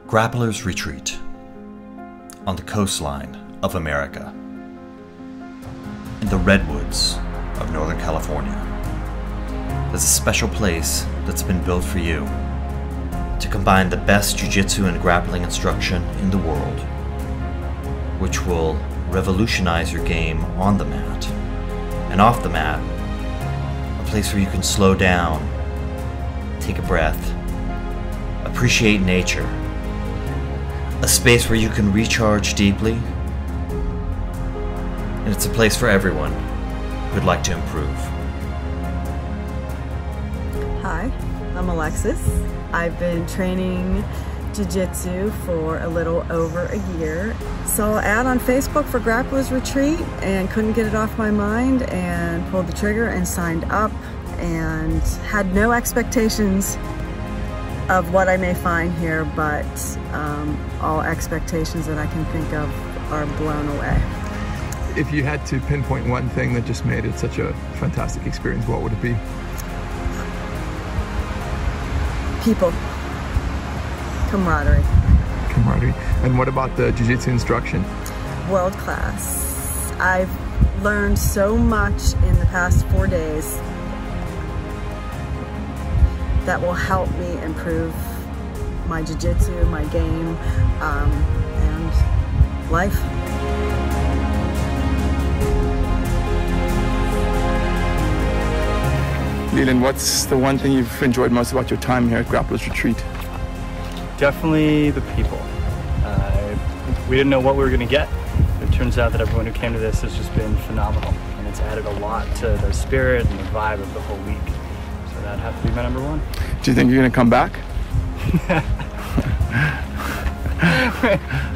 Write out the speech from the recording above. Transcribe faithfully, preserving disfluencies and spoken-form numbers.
Grappler's Retreat on the coastline of America, in the redwoods of Northern California. There's a special place that's been built for you to combine the best jiu-jitsu and grappling instruction in the world, which will revolutionize your game on the mat and off the mat. A place where you can slow down, take a breath, appreciate nature. A space where you can recharge deeply. And it's a place for everyone who'd like to improve. Hi, I'm Alexis. I've been training Jiu-Jitsu for a little over a year. Saw an ad on Facebook for Grappler's Retreat and couldn't get it off my mind and pulled the trigger and signed up and had no expectations of what I may find here, but um, all expectations that I can think of are blown away. If you had to pinpoint one thing that just made it such a fantastic experience, what would it be? People. Camaraderie. Camaraderie. And what about the jiu-jitsu instruction? World class. I've learned so much in the past four days that will help me improve my jiu-jitsu, my game, um, and life. Leland, what's the one thing you've enjoyed most about your time here at Grappler's Retreat? Definitely the people. Uh, we didn't know what we were going to get. It turns out that everyone who came to this has just been phenomenal, and it's added a lot to the spirit and the vibe of the whole week. So that'd have to be my number one. Do you think you're going to come back?